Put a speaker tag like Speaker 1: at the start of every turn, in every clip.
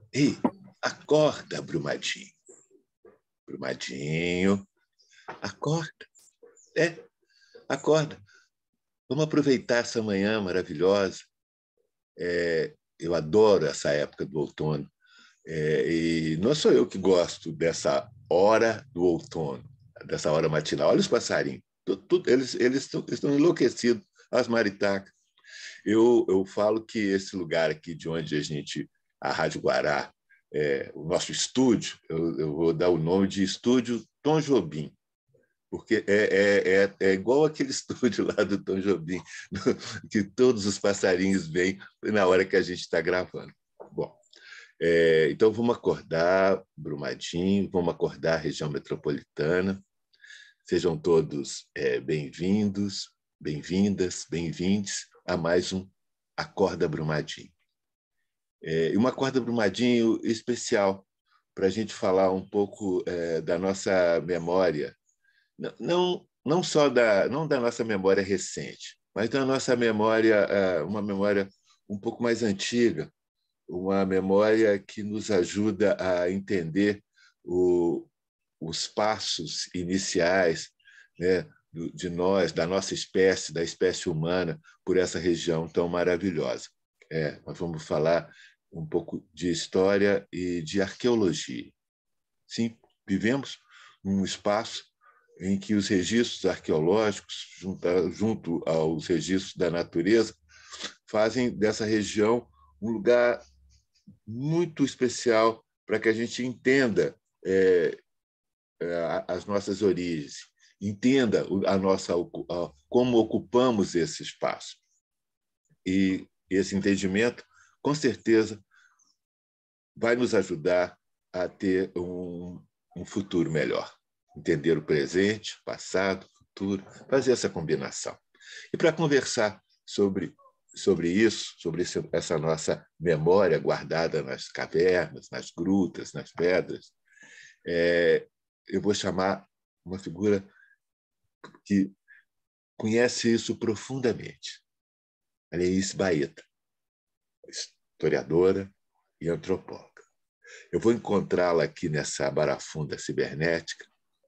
Speaker 1: Ei, acorda, Brumadinho. Brumadinho, acorda. Acorda. Vamos aproveitar essa manhã maravilhosa. Eu adoro essa época do outono. E não sou eu que gosto dessa hora do outono, dessa hora matinal. Olha os passarinhos. Eles estão enlouquecidos, as maritacas. Eu falo que esse lugar aqui de onde a Rádio Guará, o nosso estúdio, eu vou dar o nome de Estúdio Tom Jobim, porque é igual aquele estúdio lá do Tom Jobim, que todos os passarinhos vêm na hora que a gente está gravando. Bom, então vamos acordar Brumadinho, vamos acordar a região metropolitana. Sejam todos bem-vindos, bem-vindas, bem-vindes a mais um Acorda Brumadinho. E uma Acorda Brumadinho especial para a gente falar um pouco da nossa memória, não só não da nossa memória recente, mas da nossa memória, uma memória um pouco mais antiga, uma memória que nos ajuda a entender os passos iniciais, né, de nós, da nossa espécie, da espécie humana, por essa região tão maravilhosa. Nós vamos falar um pouco de história e de arqueologia. Sim, vivemos num espaço em que os registros arqueológicos, junto aos registros da natureza, fazem dessa região um lugar muito especial para que a gente entenda as nossas origens, entenda como ocupamos esse espaço. E esse entendimento, com certeza, vai nos ajudar a ter um futuro melhor. Entender o presente, o passado, o futuro, fazer essa combinação. E para conversar sobre isso, sobre essa nossa memória guardada nas cavernas, nas grutas, nas pedras, eu vou chamar uma figura que conhece isso profundamente, a Leís Baeta, historiadora e antropóloga. Eu vou encontrá-la aqui nessa barafunda cibernética.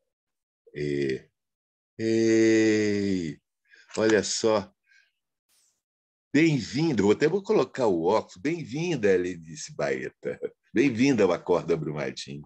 Speaker 1: Olha só, bem-vinda, vou colocar o óculos, bem-vinda, Leís Baeta, bem-vinda ao Acorda Brumadinho.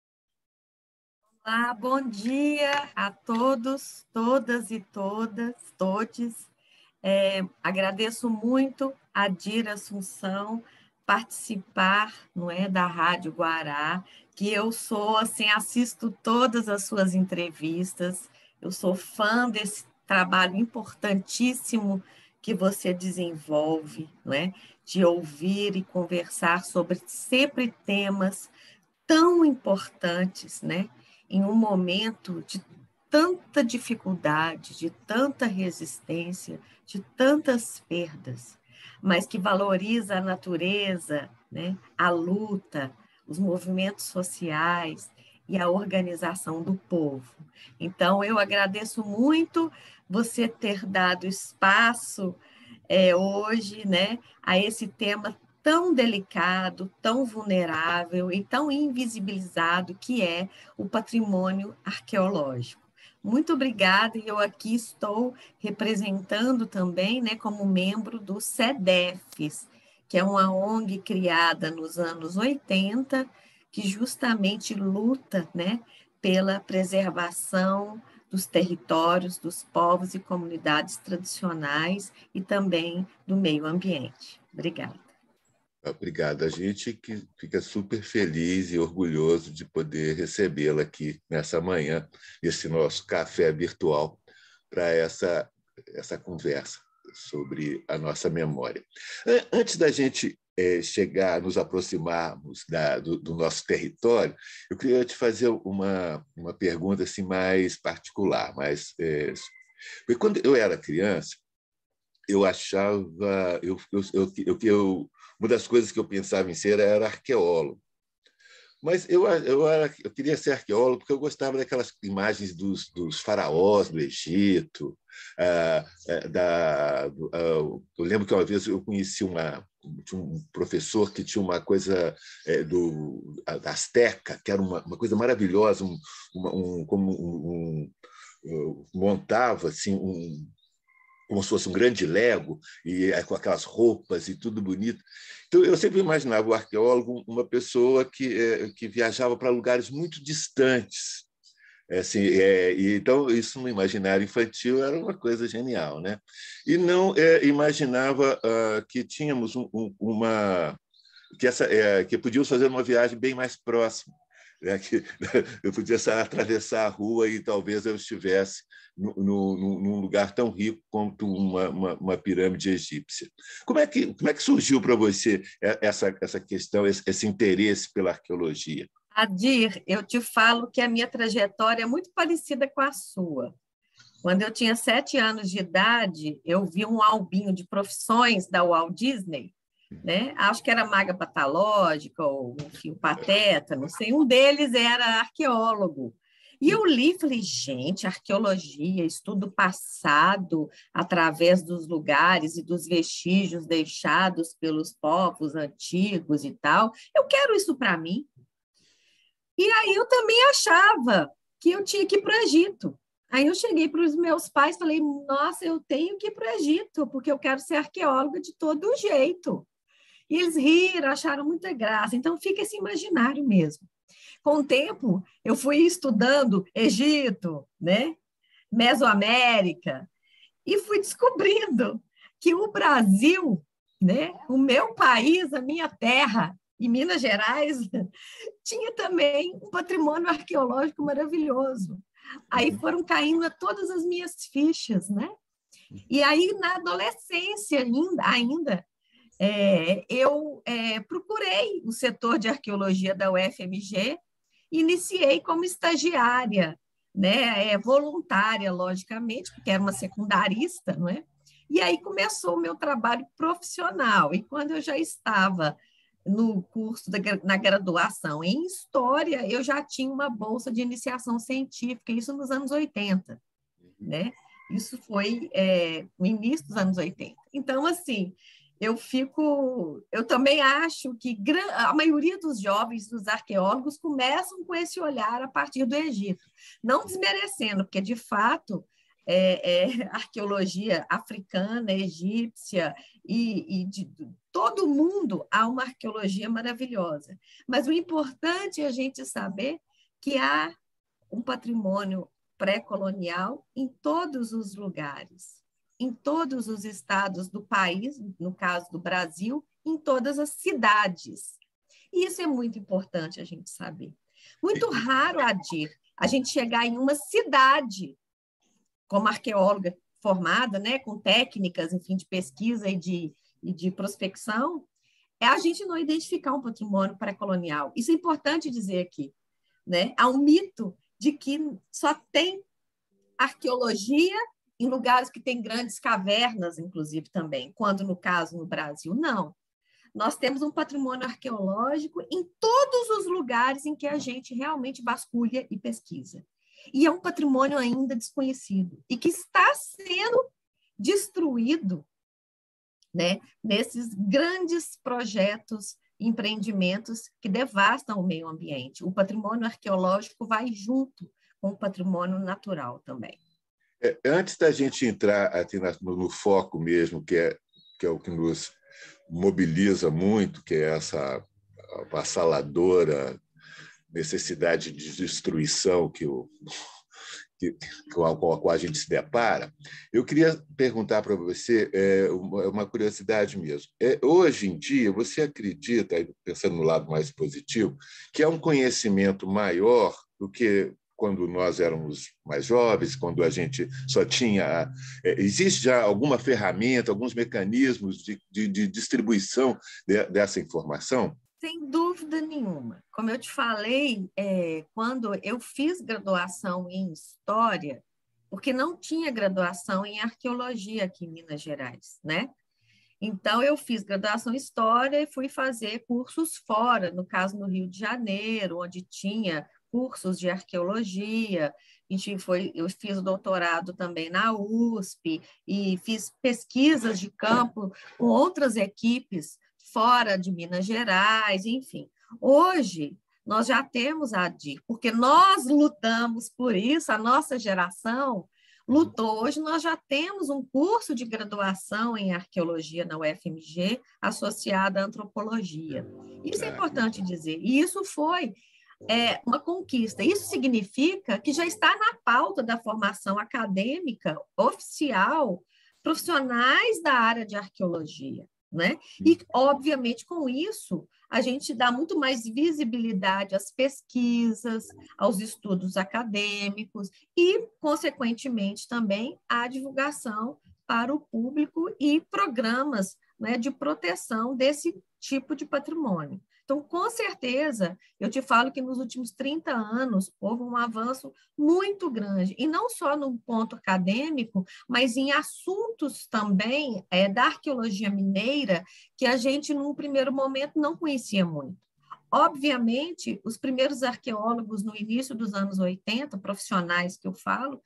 Speaker 2: Olá, bom dia a todos, todas e todes. Agradeço muito a Dira Assunção participar, não é, da Rádio Guará, que eu sou, assim, assisto todas as suas entrevistas, eu sou fã desse trabalho importantíssimo que você desenvolve, não é, de ouvir e conversar sobre sempre temas tão importantes, né, em um momento de tanta dificuldade, de tanta resistência, de tantas perdas, mas que valoriza a natureza, né, a luta, os movimentos sociais e a organização do povo. Então, eu agradeço muito você ter dado espaço hoje, né, a esse tema tão delicado, tão vulnerável e tão invisibilizado que é o patrimônio arqueológico. Muito obrigada, e eu aqui estou representando também, né, como membro do SEDEFES, que é uma ONG criada nos anos 80, que justamente luta, né, pela preservação dos territórios, dos povos e comunidades tradicionais e também do meio ambiente. Obrigada.
Speaker 1: Obrigado. A gente que fica super feliz e orgulhoso de poder recebê-la aqui nessa manhã, esse nosso café virtual, para essa conversa sobre a nossa memória. Antes da gente chegar, nos aproximarmos do nosso território, eu queria te fazer uma pergunta assim, mais particular. Porque quando eu era criança, eu achava... uma das coisas que eu pensava em ser era arqueólogo, Mas eu queria ser arqueólogo porque eu gostava daquelas imagens dos faraós do Egito. Eu lembro que uma vez eu conheci tinha um professor que tinha uma coisa da Azteca, que era uma coisa maravilhosa, montava assim, como se fosse um grande Lego, e com aquelas roupas e tudo bonito. Então, eu sempre imaginava o arqueólogo uma pessoa que viajava para lugares muito distantes. Assim, então, isso no imaginário infantil era uma coisa genial, né? E não imaginava que tínhamos que podíamos fazer uma viagem bem mais próxima, né? Que eu podia atravessar a rua e talvez eu estivesse num lugar tão rico quanto uma pirâmide egípcia. Como é que surgiu para você essa questão, esse interesse pela arqueologia?
Speaker 2: Adir, eu te falo que a minha trajetória é muito parecida com a sua. Quando eu tinha 7 anos de idade, eu vi um albinho de profissões da Walt Disney, né? Acho que era maga patológica ou, enfim, o Pateta, não sei. Um deles era arqueólogo. E eu li e falei, gente, arqueologia, estudo passado através dos lugares e dos vestígios deixados pelos povos antigos e tal. Eu quero isso para mim. E aí eu também achava que eu tinha que ir para o Egito. Aí eu cheguei para os meus pais e falei, nossa, eu tenho que ir para o Egito, porque eu quero ser arqueóloga de todo jeito. E eles riram, acharam muita graça. Então, fica esse imaginário mesmo. Com o tempo, eu fui estudando Egito, né? Mesoamérica, e fui descobrindo que o Brasil, né? O meu país, a minha terra, e Minas Gerais, tinha também um patrimônio arqueológico maravilhoso. Aí foram caindo todas as minhas fichas, né? E aí, na adolescência ainda eu procurei o setor de arqueologia da UFMG, iniciei como estagiária, né, voluntária, logicamente, porque era uma secundarista, não é? E aí começou o meu trabalho profissional. E quando eu já estava no curso, na graduação em História, eu já tinha uma bolsa de iniciação científica, isso nos anos 80, né? Isso foi no início dos anos 80. Então, assim, eu também acho que a maioria dos jovens, dos arqueólogos, começam com esse olhar a partir do Egito, não desmerecendo, porque de fato arqueologia africana, egípcia e de todo mundo há uma arqueologia maravilhosa. Mas o importante é a gente saber que há um patrimônio pré-colonial em todos os lugares, em todos os estados do país, no caso do Brasil, em todas as cidades. E isso é muito importante a gente saber. Muito raro, Adir, a gente chegar em uma cidade como arqueóloga formada, né, com técnicas, enfim, de pesquisa e de prospecção, a gente não identificar um patrimônio pré-colonial. Isso é importante dizer aqui, né? Há um mito de que só tem arqueologia em lugares que tem grandes cavernas, inclusive também, quando no caso no Brasil, não. Nós temos um patrimônio arqueológico em todos os lugares em que a gente realmente vasculha e pesquisa. E é um patrimônio ainda desconhecido e que está sendo destruído, né, nesses grandes projetos, empreendimentos que devastam o meio ambiente. O patrimônio arqueológico vai junto com o patrimônio natural também.
Speaker 1: Antes da gente entrar aqui no foco mesmo, que é o que nos mobiliza muito, que é essa avassaladora necessidade de destruição com a qual a gente se depara, eu queria perguntar para você uma curiosidade mesmo. Hoje em dia, você acredita, pensando no lado mais positivo, que é um conhecimento maior do que quando nós éramos mais jovens, quando a gente só tinha... Existe já alguma ferramenta, alguns mecanismos de distribuição dessa informação?
Speaker 2: Sem dúvida nenhuma. Como eu te falei, quando eu fiz graduação em História, porque não tinha graduação em Arqueologia aqui em Minas Gerais, né? Então, eu fiz graduação em História e fui fazer cursos fora, no caso, no Rio de Janeiro, onde tinha cursos de arqueologia. Eu fiz o doutorado também na USP e fiz pesquisas de campo com outras equipes fora de Minas Gerais, enfim. Hoje, nós já temos a DIR, porque nós lutamos por isso, a nossa geração lutou. Hoje nós já temos um curso de graduação em arqueologia na UFMG associado à antropologia. Isso é importante dizer. E isso foi uma conquista. Isso significa que já está na pauta da formação acadêmica oficial profissionais da área de arqueologia, né? E, obviamente, com isso, a gente dá muito mais visibilidade às pesquisas, aos estudos acadêmicos e, consequentemente, também à divulgação para o público e programas, né, de proteção desse tipo de patrimônio. Então, com certeza, eu te falo que nos últimos 30 anos houve um avanço muito grande, e não só no ponto acadêmico, mas em assuntos também da arqueologia mineira, que a gente, num primeiro momento, não conhecia muito. Obviamente, os primeiros arqueólogos no início dos anos 80, profissionais que eu falo,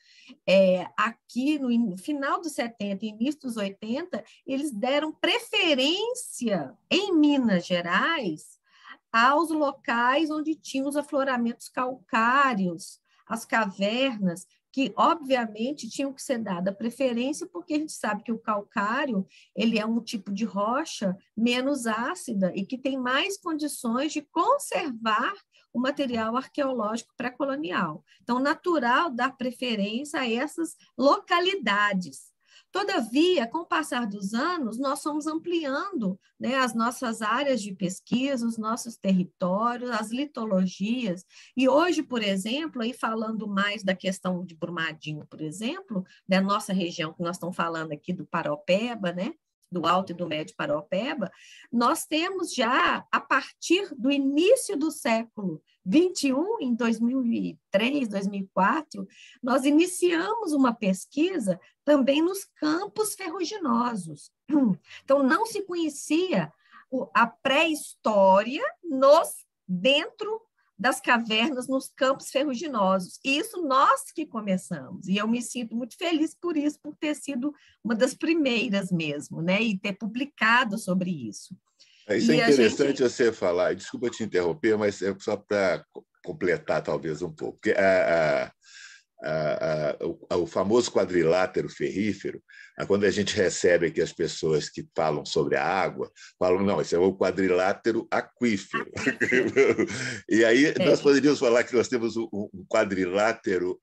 Speaker 2: aqui no final dos 70 e início dos 80, eles deram preferência em Minas Gerais aos locais onde tinham os afloramentos calcários, as cavernas, que, obviamente, tinham que ser dada preferência, porque a gente sabe que o calcário ele é um tipo de rocha menos ácida e que tem mais condições de conservar o material arqueológico pré-colonial. Então, natural dar preferência a essas localidades. Todavia, com o passar dos anos, nós fomos ampliando, né, as nossas áreas de pesquisa, os nossos territórios, as litologias. E hoje, por exemplo, aí falando mais da questão de Brumadinho, por exemplo, da nossa região, que nós estamos falando aqui do Paraopeba, né, do Alto e do Médio Paraopeba, nós temos já, a partir do início do século XXI, em 2003, 2004, nós iniciamos uma pesquisa também nos campos ferruginosos. Então, não se conhecia a pré-história dentro das cavernas, nos campos ferruginosos. E isso nós que começamos. E eu me sinto muito feliz por isso, por ter sido uma das primeiras mesmo, né? E ter publicado sobre isso.
Speaker 1: Isso é interessante você falar. Desculpa te interromper, mas é só para completar talvez um pouco. Porque o famoso quadrilátero ferrífero, quando a gente recebe aqui as pessoas que falam sobre a água, falam, não, esse é o quadrilátero aquífero. E aí nós poderíamos falar que nós temos um quadrilátero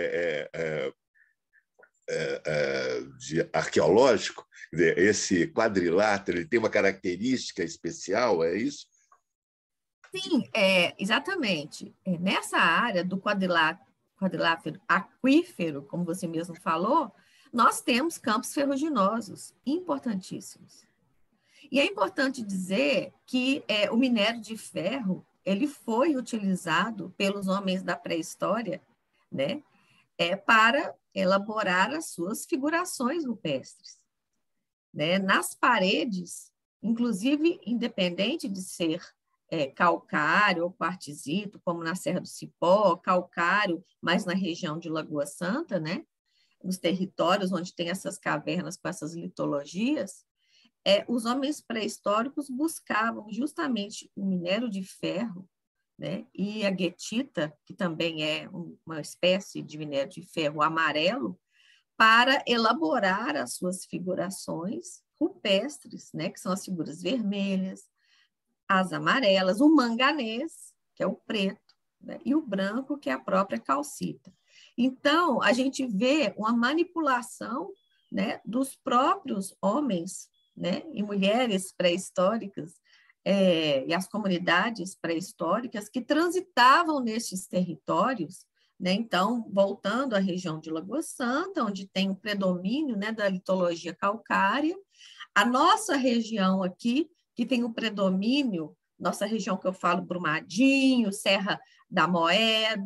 Speaker 1: arqueológico. Esse quadrilátero ele tem uma característica especial, é isso?
Speaker 2: Sim, exatamente. Nessa área do quadrilátero aquífero, como você mesmo falou, nós temos campos ferruginosos importantíssimos. E é importante dizer que o minério de ferro ele foi utilizado pelos homens da pré-história, né, para elaborar as suas figurações rupestres, né? Nas paredes, inclusive, independente de ser calcário ou quartzito, como na Serra do Cipó, calcário, mas na região de Lagoa Santa, né? Nos territórios onde tem essas cavernas com essas litologias, os homens pré-históricos buscavam justamente o minério de ferro, né? E a guetita, que também é uma espécie de minério de ferro amarelo, para elaborar as suas figurações rupestres, né? Que são as figuras vermelhas, as amarelas, o manganês, que é o preto, né? E o branco, que é a própria calcita. Então, a gente vê uma manipulação, né, dos próprios homens, né, e mulheres pré-históricas, e as comunidades pré-históricas que transitavam nestes territórios, né? Então, voltando à região de Lagoa Santa, onde tem o predomínio, né, da litologia calcária, a nossa região aqui, que tem o predomínio, nossa região que eu falo, Brumadinho, Serra da Moeda,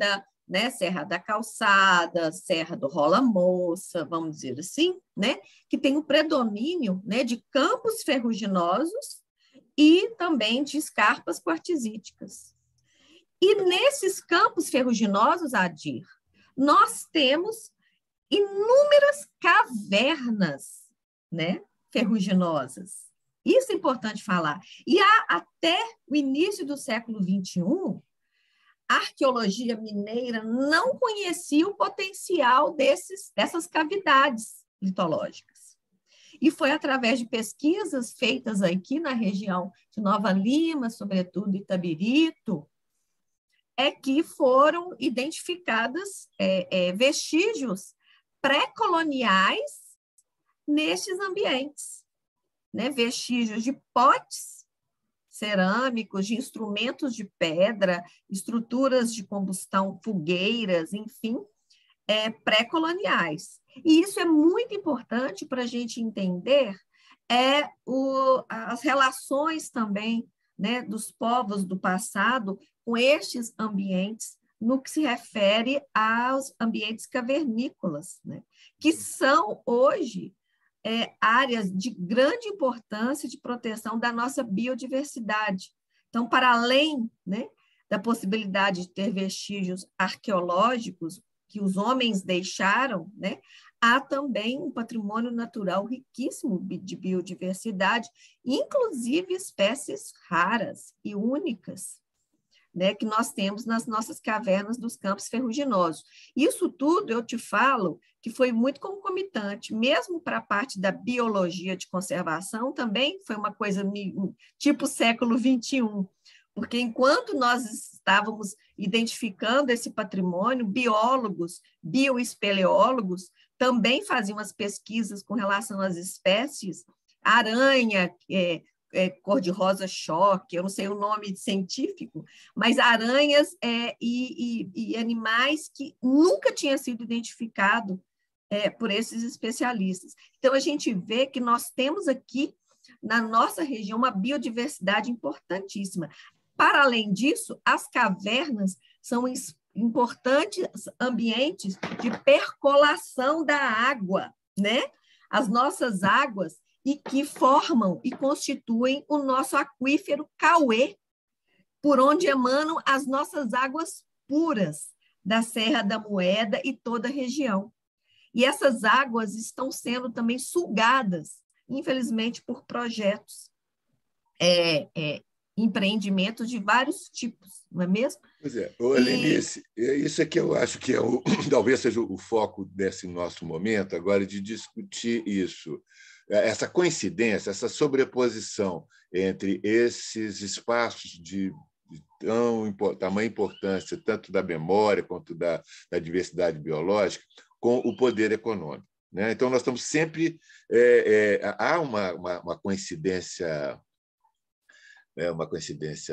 Speaker 2: né? Serra da Calçada, Serra do Rola Moça, vamos dizer assim, né? Que tem o predomínio, né, de campos ferruginosos e também de escarpas quartzíticas. E nesses campos ferruginosos, Adir, nós temos inúmeras cavernas, né, ferruginosas. Isso é importante falar. E até o início do século XXI, a arqueologia mineira não conhecia o potencial dessas cavidades litológicas. E foi através de pesquisas feitas aqui na região de Nova Lima, sobretudo Itabirito, que foram identificados vestígios pré-coloniais nestes ambientes, né? Vestígios de potes cerâmicos, de instrumentos de pedra, estruturas de combustão, fogueiras, enfim, pré-coloniais. E isso é muito importante para a gente entender as relações também, né, dos povos do passado com estes ambientes no que se refere aos ambientes cavernícolas, né, que são hoje áreas de grande importância de proteção da nossa biodiversidade. Então, para além, né, da possibilidade de ter vestígios arqueológicos que os homens deixaram, né, há também um patrimônio natural riquíssimo de biodiversidade, inclusive espécies raras e únicas, né, que nós temos nas nossas cavernas dos campos ferruginosos. Isso tudo, eu te falo, que foi muito concomitante, mesmo para a parte da biologia de conservação, também foi uma coisa tipo século XXI, porque enquanto nós estávamos identificando esse patrimônio, biólogos, bioespeleólogos, também faziam as pesquisas com relação às espécies, aranha, cor-de-rosa choque, eu não sei o nome científico, mas aranhas e animais que nunca tinham sido identificados por esses especialistas. Então, a gente vê que nós temos aqui, na nossa região, uma biodiversidade importantíssima. Para além disso, as cavernas são importantes ambientes de percolação da água, né? As nossas águas e que formam e constituem o nosso aquífero Cauê, por onde emanam as nossas águas puras da Serra da Moeda e toda a região. E essas águas estão sendo também sugadas, infelizmente, por projetos, empreendimentos de vários tipos, não é mesmo?
Speaker 1: Pois é. Lenice, isso é que eu acho que talvez seja o foco desse nosso momento agora, de discutir isso. Essa coincidência, essa sobreposição entre esses espaços de tamanha importância, tanto da memória quanto da diversidade biológica, com o poder econômico, né? Então, nós estamos sempre... há uma coincidência... uma coincidência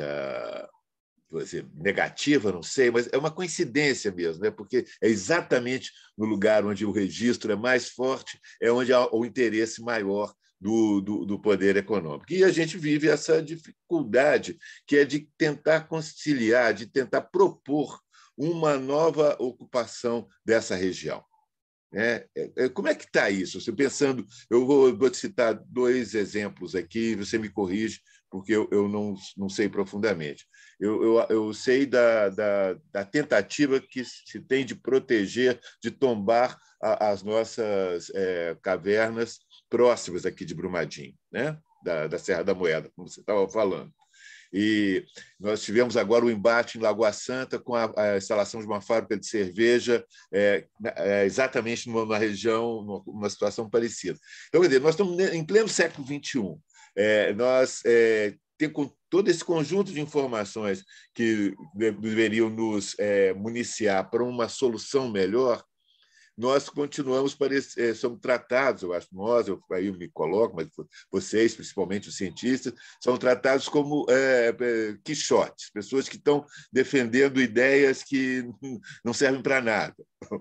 Speaker 1: negativa, não sei, mas é uma coincidência mesmo, né? Porque é exatamente no lugar onde o registro é mais forte, é onde há o interesse maior do poder econômico. E a gente vive essa dificuldade, que é de tentar conciliar, de tentar propor uma nova ocupação dessa região. Como é que está isso? Você pensando, eu vou te citar 2 exemplos aqui, você me corrige, porque eu não sei profundamente. Eu sei da tentativa que se tem de proteger, de tombar as nossas cavernas próximas aqui de Brumadinho, né? Da Serra da Moeda, como você estava falando. E nós tivemos agora o embate em Lagoa Santa com a instalação de uma fábrica de cerveja exatamente numa região, numa situação parecida. Então, quer dizer, nós estamos em pleno século XXI. Nós temos todo esse conjunto de informações que deveriam nos municiar para uma solução melhor. Nós continuamos somos tratados, eu acho, aí eu me coloco, mas vocês, principalmente os cientistas, são tratados como quixotes, pessoas que estão defendendo ideias que não servem para nada.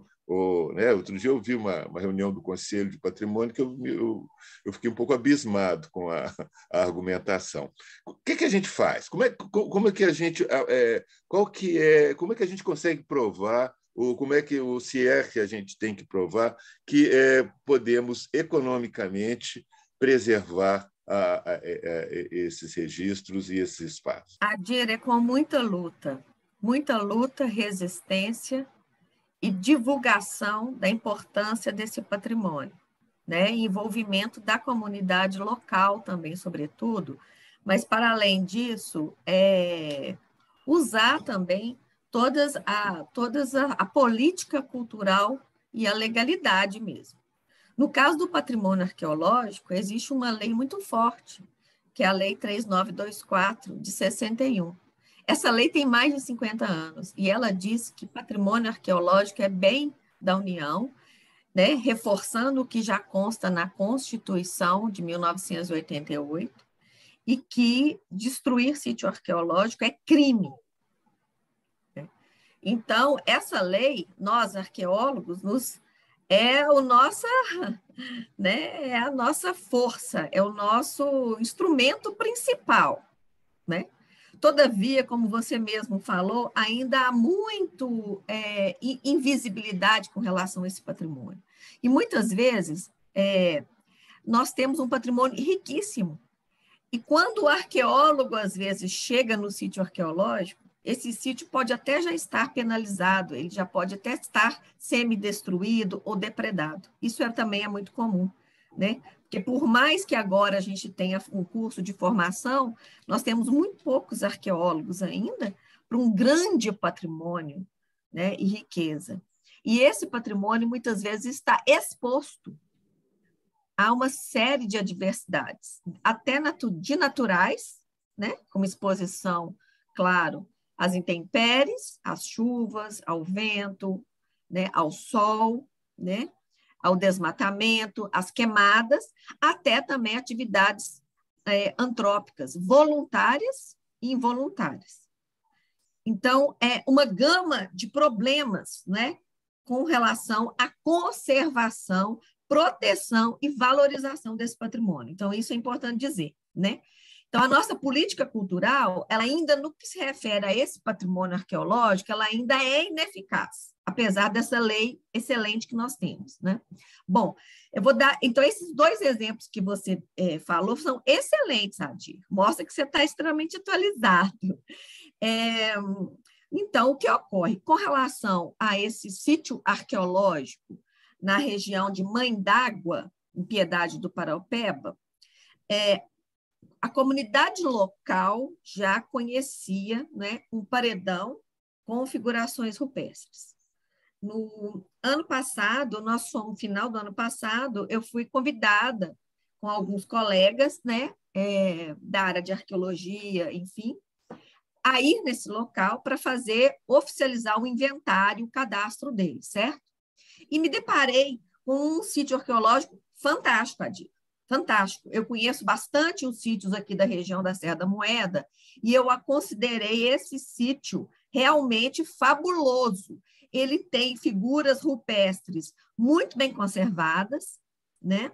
Speaker 1: Outro dia eu vi uma reunião do Conselho de Patrimônio que eu fiquei um pouco abismado com a argumentação. O que a gente faz? Como é que a gente consegue provar como é que se é que a gente tem que provar que podemos economicamente preservar esses registros e esses espaços?
Speaker 2: Adir, é com muita luta, resistência e divulgação da importância desse patrimônio, né? Envolvimento da comunidade local também, sobretudo, mas, para além disso, usar também a política cultural e a legalidade mesmo. No caso do patrimônio arqueológico, existe uma lei muito forte, que é a Lei 3924, de 61. Essa lei tem mais de 50 anos, e ela diz que patrimônio arqueológico é bem da União, né, reforçando o que já consta na Constituição de 1988, e que destruir sítio arqueológico é crime. Então, essa lei, nós arqueólogos, é a nossa força, é o nosso instrumento principal, né? Todavia, como você mesmo falou, ainda há muito invisibilidade com relação a esse patrimônio. E muitas vezes nós temos um patrimônio riquíssimo. E quando o arqueólogo, às vezes, chega no sítio arqueológico, esse sítio pode até já estar penalizado, ele já pode até estar semi-destruído ou depredado. Isso também é muito comum, né? Porque por mais que agora a gente tenha um curso de formação, nós temos muito poucos arqueólogos ainda para um grande patrimônio, né, e riqueza. E esse patrimônio, muitas vezes, está exposto a uma série de adversidades, até de naturais, né, como exposição, claro, às intempéries, às chuvas, ao vento, né, ao sol, né, ao desmatamento, às queimadas, até também atividades antrópicas, voluntárias e involuntárias. Então, é uma gama de problemas, né, com relação à conservação, proteção e valorização desse patrimônio. Então, isso é importante dizer, né? Então, a nossa política cultural, ela ainda, no que se refere a esse patrimônio arqueológico, ela ainda é ineficaz, apesar dessa lei excelente que nós temos, né? Bom, eu vou dar... Então, esses dois exemplos que você falou são excelentes, Adir. Mostra que você está extremamente atualizado. Então, o que ocorre com relação a esse sítio arqueológico na região de Mãe d'Água, em Piedade do Paraupeba, a comunidade local já conhecia, né, um paredão com figurações rupestres. No ano passado, no final do ano passado, eu fui convidada com alguns colegas, né, da área de arqueologia, enfim, a ir nesse local para oficializar o inventário, o cadastro dele, certo? E me deparei com um sítio arqueológico fantástico, Adir. Fantástico. Eu conheço bastante os sítios aqui da região da Serra da Moeda e eu considerei esse sítio realmente fabuloso. Ele tem figuras rupestres muito bem conservadas, né?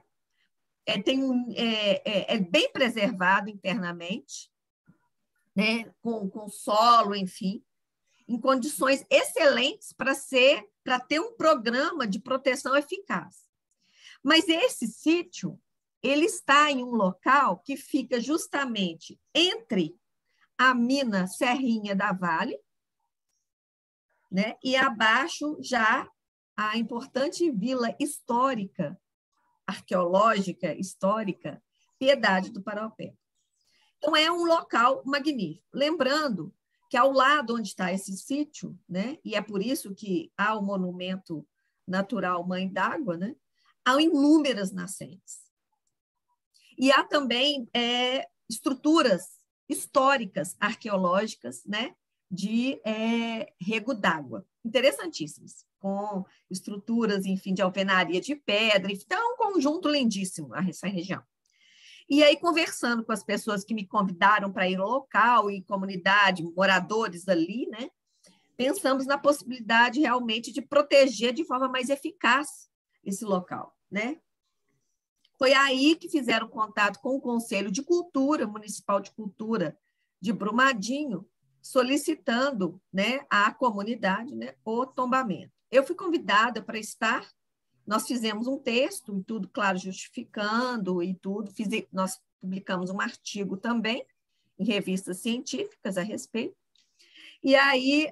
Speaker 2: É bem preservado internamente, né? Com solo, enfim, em condições excelentes para ter um programa de proteção eficaz. Mas esse sítio, ele está em um local que fica justamente entre a mina Serrinha da Vale, né, e abaixo já a importante vila histórica, arqueológica, histórica, Piedade do Paraupeba. Então, é um local magnífico. Lembrando que ao lado onde está esse sítio, né, e é por isso que há o monumento natural Mãe d'Água, né, há inúmeras nascentes. E há também estruturas históricas, arqueológicas, né, de rego d'água, interessantíssimas, com estruturas, enfim, de alvenaria de pedra. Então, é um conjunto lindíssimo essa região. E aí, conversando com as pessoas que me convidaram para ir ao local e comunidade, moradores ali, né, pensamos na possibilidade realmente de proteger de forma mais eficaz esse local, né? Foi aí que fizeram contato com o Conselho de Cultura, Municipal de Cultura de Brumadinho, solicitando, né, à comunidade, né, o tombamento. Eu fui convidada para estar, nós fizemos um texto e tudo, claro, justificando e tudo, nós publicamos um artigo também em revistas científicas a respeito. E aí,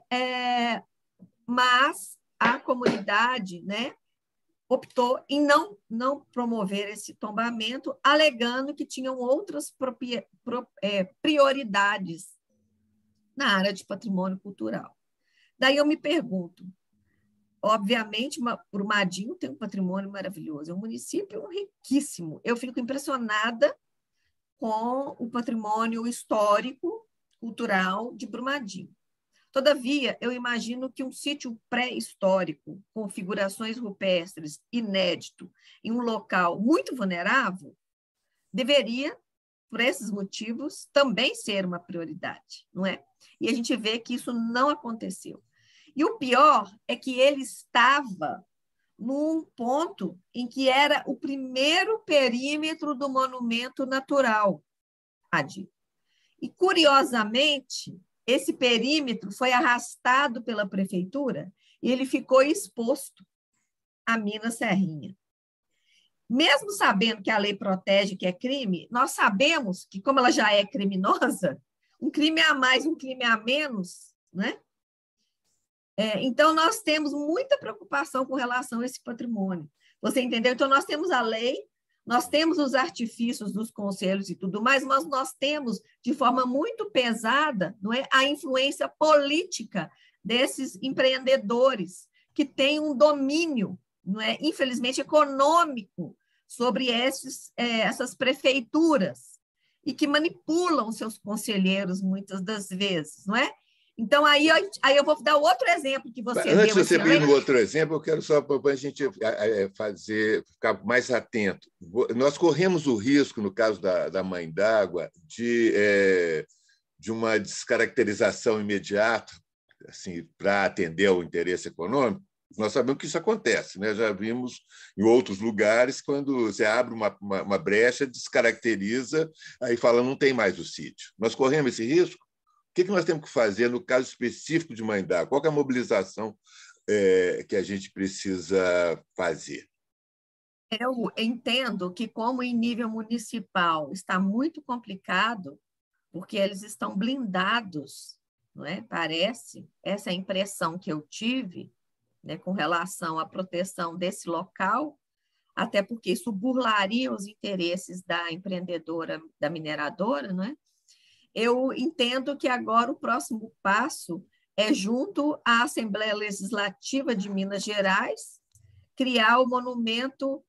Speaker 2: mas a comunidade, né, optou em não promover esse tombamento, alegando que tinham outras prioridades na área de patrimônio cultural. Daí eu me pergunto, obviamente, Brumadinho tem um patrimônio maravilhoso, é um município riquíssimo. Eu fico impressionada com o patrimônio histórico, cultural de Brumadinho. Todavia, eu imagino que um sítio pré-histórico, com figurações rupestres, inédito, em um local muito vulnerável, deveria, por esses motivos, também ser uma prioridade, não é? E a gente vê que isso não aconteceu. E o pior é que ele estava num ponto em que era o primeiro perímetro do monumento natural, Adi. E, curiosamente, esse perímetro foi arrastado pela prefeitura e ele ficou exposto à mina Serrinha. Mesmo sabendo que a lei protege que é crime, nós sabemos que, como ela já é criminosa, um crime a mais, um crime a menos, né? Então, nós temos muita preocupação com relação a esse patrimônio. Você entendeu? Então, nós temos a lei, nós temos os artifícios dos conselhos e tudo mais, mas nós temos, de forma muito pesada, não é, a influência política desses empreendedores que têm um domínio, não é, infelizmente, econômico sobre essas prefeituras e que manipulam seus conselheiros muitas das vezes, não é? Então, aí eu vou dar outro exemplo que você
Speaker 1: Antes
Speaker 2: deu.
Speaker 1: de você ir no outro exemplo, eu quero só para a gente ficar mais atento. Nós corremos o risco, no caso da Mãe d'Água, de uma descaracterização imediata, assim, para atender ao interesse econômico. Nós sabemos que isso acontece, né? Já vimos em outros lugares, quando você abre uma brecha, descaracteriza, aí fala, não tem mais o sítio. Nós corremos esse risco? O que nós temos que fazer no caso específico de Mãe d'Água? Qual é a mobilização que a gente precisa fazer?
Speaker 2: Eu entendo que, como em nível municipal está muito complicado, porque eles estão blindados, não é? Parece, essa é a impressão que eu tive, né, com relação à proteção desse local, até porque isso burlaria os interesses da empreendedora, da mineradora, não é? Eu entendo que agora o próximo passo é, junto à Assembleia Legislativa de Minas Gerais, criar o monumento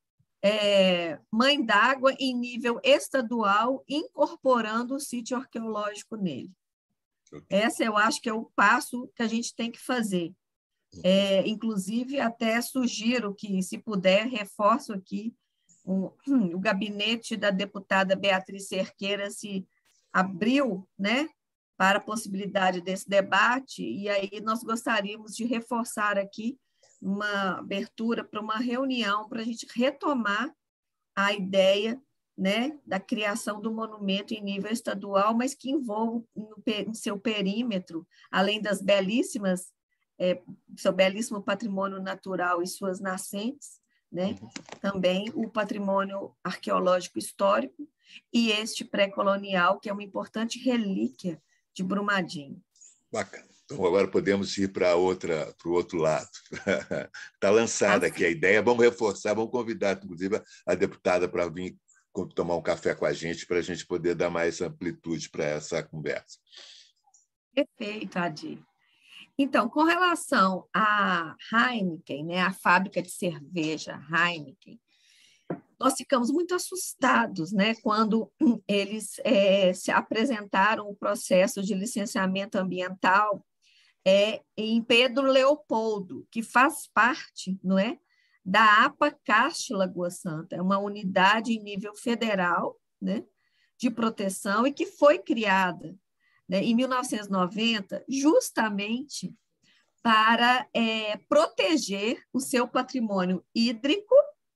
Speaker 2: Mãe d'Água em nível estadual, incorporando o sítio arqueológico nele. Esse eu acho que é o passo que a gente tem que fazer. Inclusive, até sugiro que, se puder, reforço aqui, o gabinete da deputada Beatriz Cerqueira se abriu, né, para a possibilidade desse debate, e aí nós gostaríamos de reforçar aqui uma abertura para uma reunião para a gente retomar a ideia, né, da criação do monumento em nível estadual, mas que envolva em seu perímetro, além das belíssimas, seu belíssimo patrimônio natural e suas nascentes, né, também o patrimônio arqueológico histórico e este pré-colonial, que é uma importante relíquia de Brumadinho.
Speaker 1: Bacana. Então, agora podemos ir para o outro lado. Está lançada aqui a ideia. Vamos reforçar, vamos convidar, inclusive, a deputada para vir tomar um café com a gente, para a gente poder dar mais amplitude para essa conversa.
Speaker 2: Perfeito, Adi. Então, com relação à Heineken, né, a fábrica de cerveja Heineken, nós ficamos muito assustados, né, quando eles se apresentaram o processo de licenciamento ambiental em Pedro Leopoldo, que faz parte, não é, da APA Cast Lagoa Santa, é uma unidade em nível federal, né, de proteção e que foi criada, né, em 1990, justamente para proteger o seu patrimônio hídrico,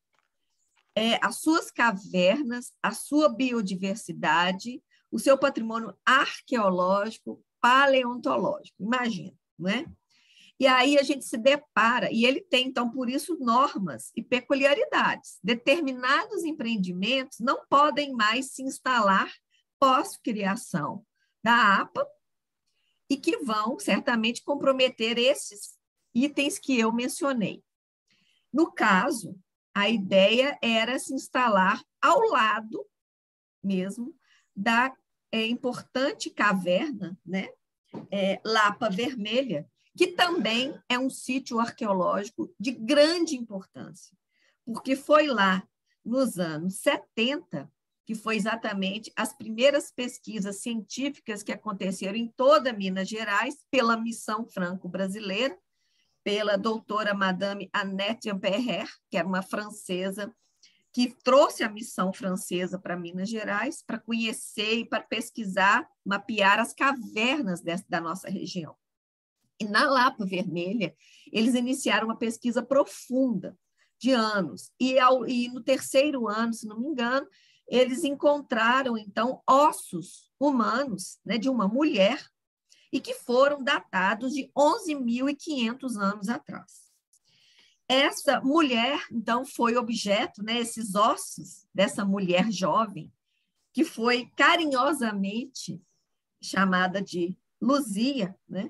Speaker 2: as suas cavernas, a sua biodiversidade, o seu patrimônio arqueológico, paleontológico, imagina, não é? E aí a gente se depara, e ele tem, então, por isso, normas e peculiaridades. Determinados empreendimentos não podem mais se instalar pós-criação da APA e que vão, certamente, comprometer esses itens que eu mencionei. No caso, a ideia era se instalar ao lado mesmo da importante caverna, né? Lapa Vermelha, que também é um sítio arqueológico de grande importância, porque foi lá, nos anos 70, que foi exatamente as primeiras pesquisas científicas que aconteceram em toda Minas Gerais, pela Missão Franco-Brasileira, pela doutora Madame Annette Amperrer, que era uma francesa, que trouxe a missão francesa para Minas Gerais, para conhecer e para pesquisar, mapear as cavernas da nossa região. E na Lapa Vermelha, eles iniciaram uma pesquisa profunda de anos. E no terceiro ano, se não me engano, eles encontraram, então, ossos humanos, né, de uma mulher e que foram datados de 11.500 anos atrás. Essa mulher, então, foi objeto, né, esses ossos dessa mulher jovem, que foi carinhosamente chamada de Luzia, né,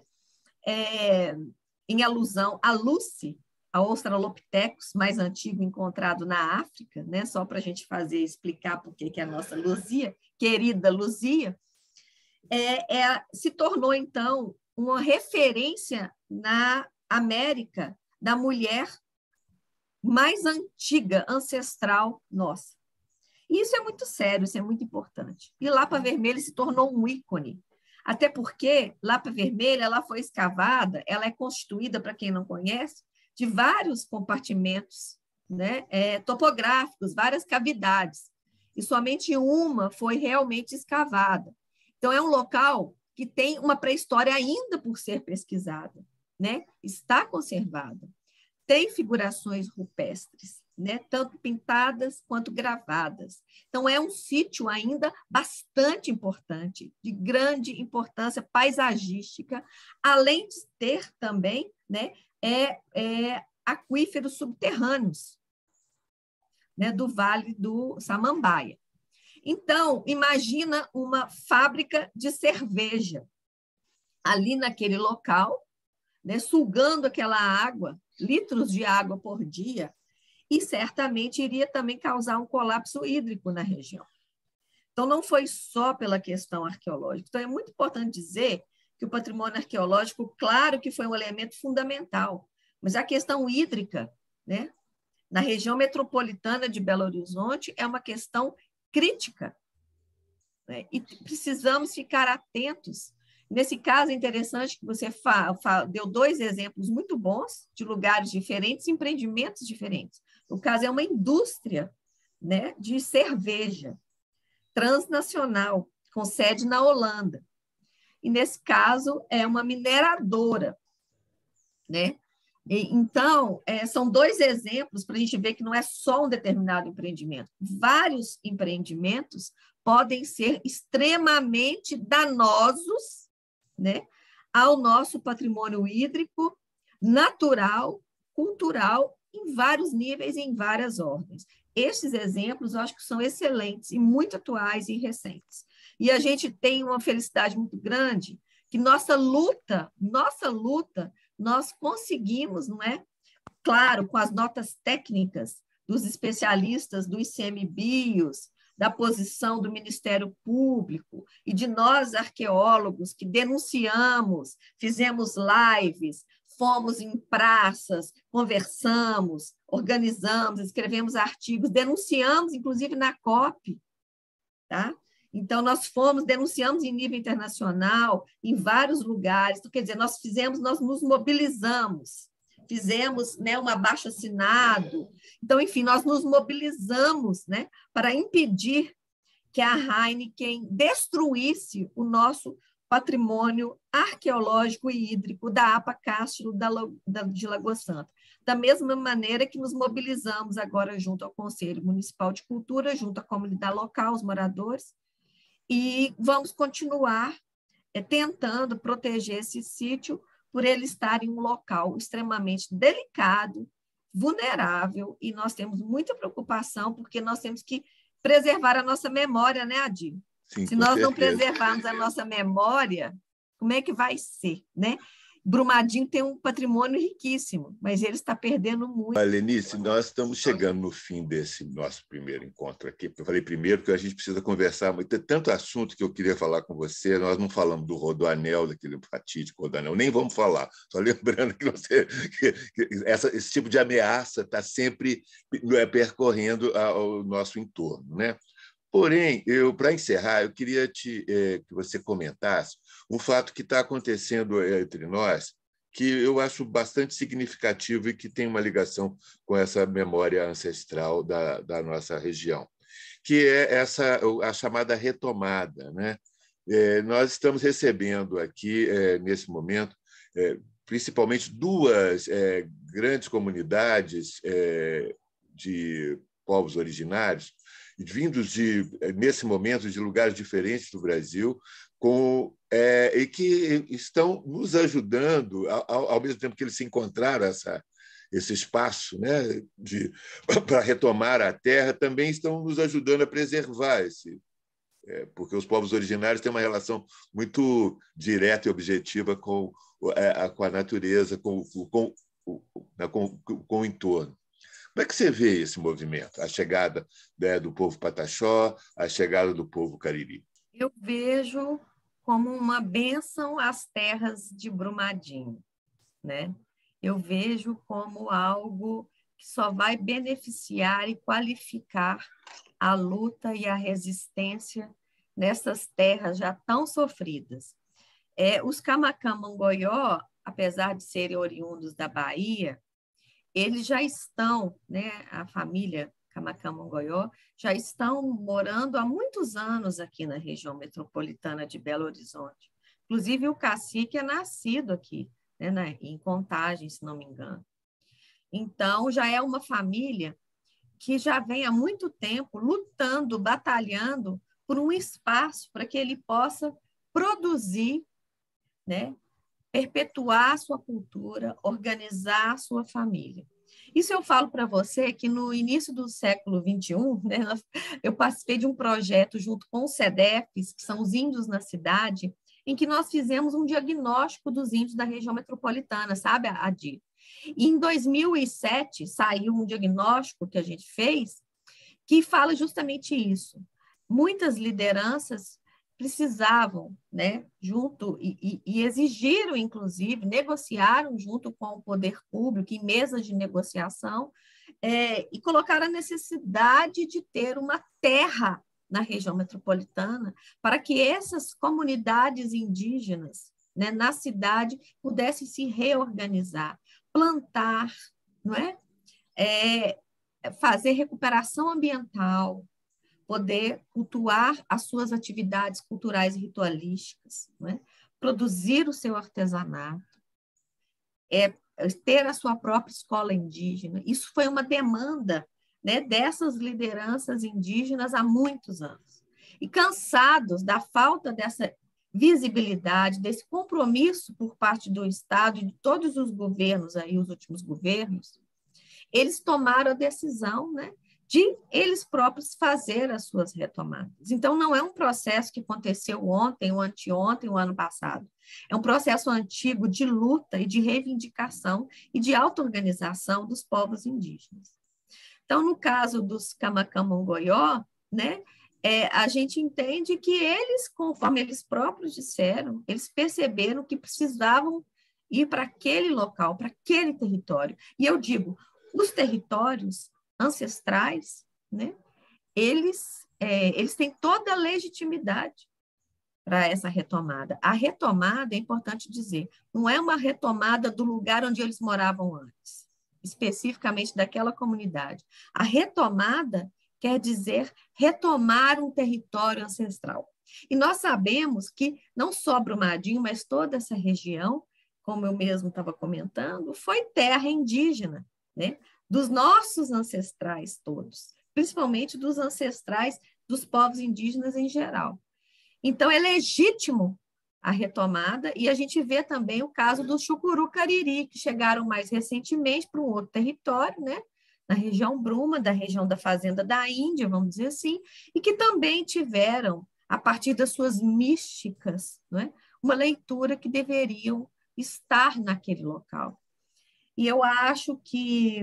Speaker 2: em alusão a Lucy, a Australopithecus mais antigo encontrado na África, né, só para a gente explicar por que é a nossa Luzia, querida Luzia, se tornou, então, uma referência na América da mulher mais antiga, ancestral nossa. E isso é muito sério, isso é muito importante. E Lapa Vermelha se tornou um ícone, até porque Lapa Vermelha ela foi escavada, ela é constituída, para quem não conhece, de vários compartimentos, né, topográficos, várias cavidades, e somente uma foi realmente escavada. Então, é um local que tem uma pré-história ainda por ser pesquisada, né? Está conservada. Tem figurações rupestres, né? Tanto pintadas quanto gravadas. Então, é um sítio ainda bastante importante, de grande importância paisagística, além de ter também, né, aquíferos subterrâneos, né, do Vale do Samambaia. Então, imagina uma fábrica de cerveja ali naquele local, né, sugando aquela água, litros de água por dia, e certamente iria também causar um colapso hídrico na região. Então, não foi só pela questão arqueológica. Então, é muito importante dizer que o patrimônio arqueológico, claro que foi um elemento fundamental, mas a questão hídrica, né, na região metropolitana de Belo Horizonte, é uma questão crítica, né? E precisamos ficar atentos. Nesse caso, é interessante que você deu dois exemplos muito bons de lugares diferentes, empreendimentos diferentes. No caso, é uma indústria, né, de cerveja transnacional, com sede na Holanda. E, nesse caso, é uma mineradora, né? Então, são dois exemplos para a gente ver que não é só um determinado empreendimento. Vários empreendimentos podem ser extremamente danosos, né, ao nosso patrimônio hídrico, natural, cultural, em vários níveis e em várias ordens. Estes exemplos, eu acho que são excelentes e muito atuais e recentes. E a gente tem uma felicidade muito grande que nossa luta, nós conseguimos, não é? Claro, com as notas técnicas dos especialistas do ICMBio, da posição do Ministério Público e de nós, arqueólogos, que denunciamos, fizemos lives, fomos em praças, conversamos, organizamos, escrevemos artigos, denunciamos, inclusive, na COP, tá? Então, nós denunciamos em nível internacional, em vários lugares. Então, quer dizer, nós nos mobilizamos, fizemos, né, um abaixo-assinado. Então, enfim, nós nos mobilizamos, né, para impedir que a Heineken destruísse o nosso patrimônio arqueológico e hídrico da APA Castro de Lagoa Santa. Da mesma maneira que nos mobilizamos agora junto ao Conselho Municipal de Cultura, junto à comunidade local, os moradores, e vamos continuar tentando proteger esse sítio por ele estar em um local extremamente delicado, vulnerável, e nós temos muita preocupação, porque nós temos que preservar a nossa memória, né, Adir?
Speaker 1: Sim,
Speaker 2: Se
Speaker 1: com
Speaker 2: nós não
Speaker 1: certeza.
Speaker 2: preservarmos a nossa memória, como é que vai ser, né? Brumadinho tem um patrimônio riquíssimo, mas ele está perdendo muito.
Speaker 1: Lenice, nós estamos chegando no fim desse nosso primeiro encontro aqui. Eu falei primeiro que a gente precisa conversar, mas tem tanto assunto que eu queria falar com você. Nós não falamos do Rodoanel, daquele fatídico Rodoanel, nem vamos falar. Só lembrando que, esse tipo de ameaça está sempre percorrendo o nosso entorno, né? Porém, para encerrar, eu queria que você comentasse um fato que está acontecendo entre nós, que eu acho bastante significativo e que tem uma ligação com essa memória ancestral da nossa região, que é a chamada retomada, né? Nós estamos recebendo aqui, nesse momento, principalmente duas grandes comunidades de povos originários, vindos nesse momento de lugares diferentes do Brasil, e que estão nos ajudando, ao mesmo tempo que eles se encontraram esse espaço, né, para retomar a terra, também estão nos ajudando a preservar porque os povos originários têm uma relação muito direta e objetiva com a natureza, com o entorno. Como é que você vê esse movimento, a chegada, né, do povo Pataxó, a chegada do povo Cariri?
Speaker 2: Eu vejo como uma bênção às terras de Brumadinho, né? Eu vejo como algo que só vai beneficiar e qualificar a luta e a resistência nessas terras já tão sofridas. Os Kamakamam-Goió, apesar de serem oriundos da Bahia, eles já estão, né, a família Kamakamam-Goió, já estão morando há muitos anos aqui na região metropolitana de Belo Horizonte. Inclusive, o cacique é nascido aqui, né, em Contagem, se não me engano. Então, já é uma família que já vem há muito tempo lutando, batalhando por um espaço para que ele possa produzir, né, perpetuar a sua cultura, organizar a sua família. Isso eu falo para você que no início do século XXI, né, eu participei de um projeto junto com os CEDEFs, que são os índios na cidade, em que nós fizemos um diagnóstico dos índios da região metropolitana, sabe, Adir? E em 2007 saiu um diagnóstico que a gente fez que fala justamente isso. Muitas lideranças precisavam, né, junto, e exigiram, inclusive, negociaram junto com o poder público em mesas de negociação, e colocaram a necessidade de ter uma terra na região metropolitana para que essas comunidades indígenas, né, na cidade pudessem se reorganizar, plantar, não é? Fazer recuperação ambiental, poder cultuar as suas atividades culturais e ritualísticas, né? Produzir o seu artesanato, ter a sua própria escola indígena. Isso foi uma demanda, né, dessas lideranças indígenas há muitos anos. E cansados da falta dessa visibilidade, desse compromisso por parte do Estado e de todos os governos, aí, os últimos governos, eles tomaram a decisão, né, de eles próprios fazer as suas retomadas. Então, não é um processo que aconteceu ontem, ou anteontem, ou ano passado. É um processo antigo de luta e de reivindicação e de auto-organização dos povos indígenas. Então, no caso dos Kamakamam-Goió, né, a gente entende que eles, conforme eles próprios disseram, eles perceberam que precisavam ir para aquele local, para aquele território. E eu digo, os territórios ancestrais, né, eles têm toda a legitimidade para essa retomada. A retomada, é importante dizer, não é uma retomada do lugar onde eles moravam antes, especificamente daquela comunidade. A retomada quer dizer retomar um território ancestral. E nós sabemos que não só Brumadinho, mas toda essa região, como eu mesmo estava comentando, foi terra indígena, né? Dos nossos ancestrais todos, principalmente dos ancestrais dos povos indígenas em geral. Então, é legítimo a retomada, e a gente vê também o caso do Chucuru Cariri, que chegaram mais recentemente para um outro território, né? Na região Bruma, da região da Fazenda da Índia, vamos dizer assim, e que também tiveram, a partir das suas místicas, né? Uma leitura que deveriam estar naquele local. E eu acho que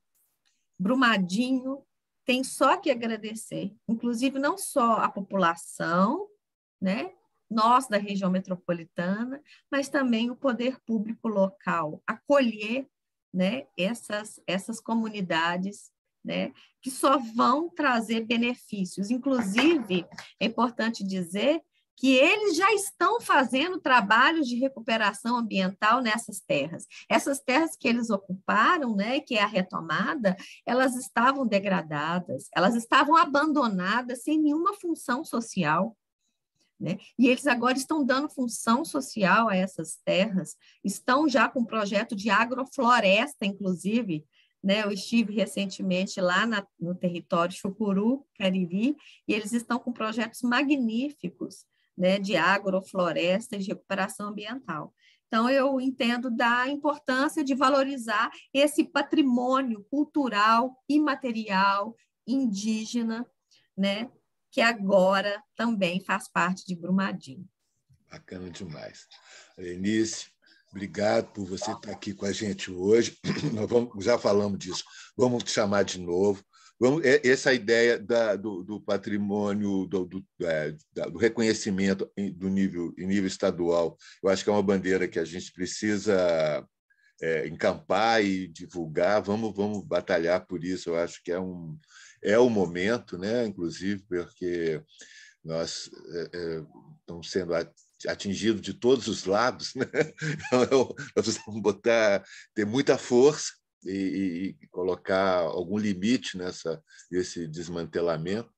Speaker 2: Brumadinho tem só que agradecer, inclusive não só a população, né? Nós da região metropolitana, mas também o poder público local, acolher, né? essas comunidades, né? Que só vão trazer benefícios. Inclusive, é importante dizer que eles já estão fazendo trabalhos de recuperação ambiental nessas terras. Essas terras que eles ocuparam, né, que é a retomada, elas estavam degradadas, elas estavam abandonadas sem nenhuma função social. Né? E eles agora estão dando função social a essas terras, estão já com um projeto de agrofloresta, inclusive, né? Eu estive recentemente lá no território Chucuru, Cariri, e eles estão com projetos magníficos, né? De agrofloresta e de recuperação ambiental. Então, eu entendo da importância de valorizar esse patrimônio cultural, imaterial, indígena, né? Que agora também faz parte de Brumadinho.
Speaker 1: Bacana demais. Lenice, obrigado por você estar aqui com a gente hoje. Nós já falamos disso, vamos te chamar de novo. Essa ideia do patrimônio, do reconhecimento em nível estadual, eu acho que é uma bandeira que a gente precisa encampar e divulgar. Vamos batalhar por isso. Eu acho que é o momento, né? Inclusive, porque nós estamos sendo atingidos de todos os lados, né? Então, nós precisamos ter muita força e colocar algum limite nesse desmantelamento.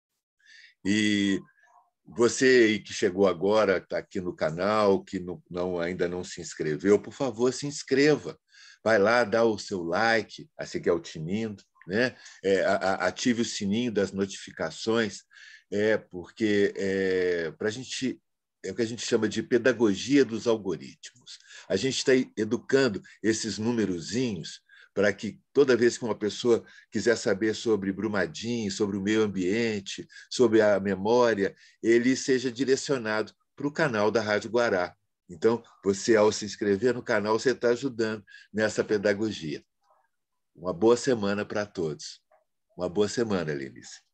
Speaker 1: E você que chegou agora, está aqui no canal, que ainda não se inscreveu, por favor, se inscreva. Vai lá, dá o seu like, assim que é o tinindo, né? Ative o sininho das notificações, porque para a gente é o que a gente chama de pedagogia dos algoritmos. A gente está educando esses numerozinhos para que toda vez que uma pessoa quiser saber sobre Brumadinho, sobre o meio ambiente, sobre a memória, ele seja direcionado para o canal da Rádio Guará. Então, você, ao se inscrever no canal, você está ajudando nessa pedagogia. Uma boa semana para todos. Uma boa semana, Lenice.